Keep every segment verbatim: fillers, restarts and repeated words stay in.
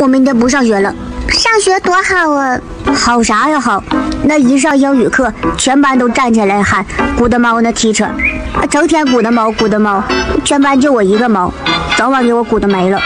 我明天不上学了。上学多好啊！好啥呀好？那一上英语课，全班都站起来喊 “Good morning, teacher”， 成天鼓的毛鼓的毛，全班就我一个毛，早晚给我鼓的没了。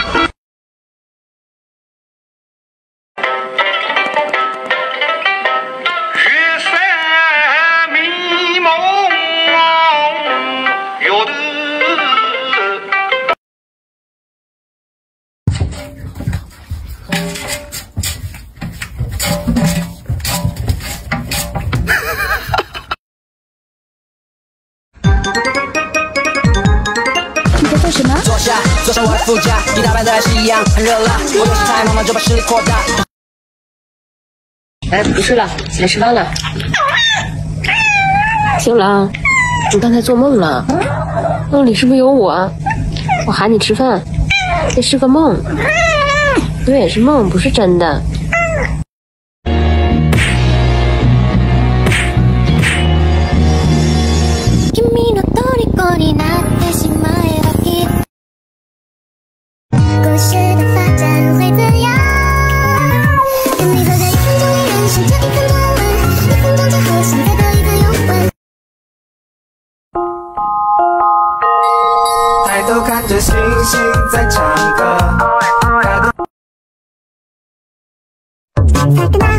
你在做什么？ 坐下，坐上我的副驾，你打扮的还是一样，很热辣。我有时太忙了，就把视力扩大。 哎，不睡了，起来吃饭了。醒了，你刚才做梦了，梦里是不是有我？我喊你吃饭，那是个梦。对，是梦，不是真的。 になってしまえばきっと故事的发展会怎样？跟你走在一分钟里人生这一分段文，一分钟之后现在的一个拥吻。 抬头看着星星在唱歌。